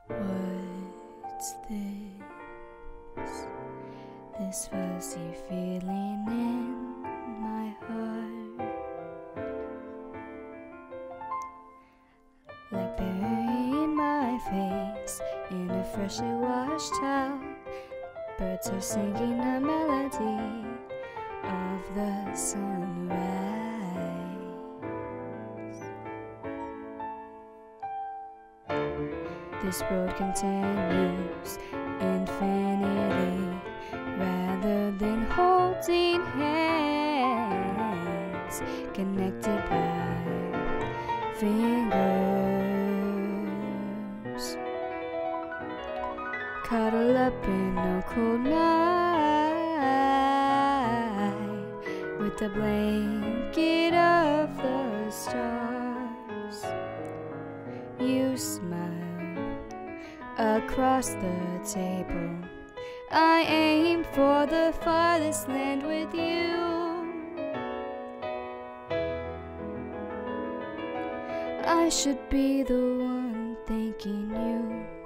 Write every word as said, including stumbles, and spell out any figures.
What's this? This fuzzy feeling in my heart, like burying my face in a freshly washed towel. Birds are singing a melody of the sunrise. This road continues infinitely, rather than holding hands, connected by fingers, cuddle up in a cold night with the blanket of the stars. You smile across the table. I aim for the farthest land with you. I should be the one thanking you.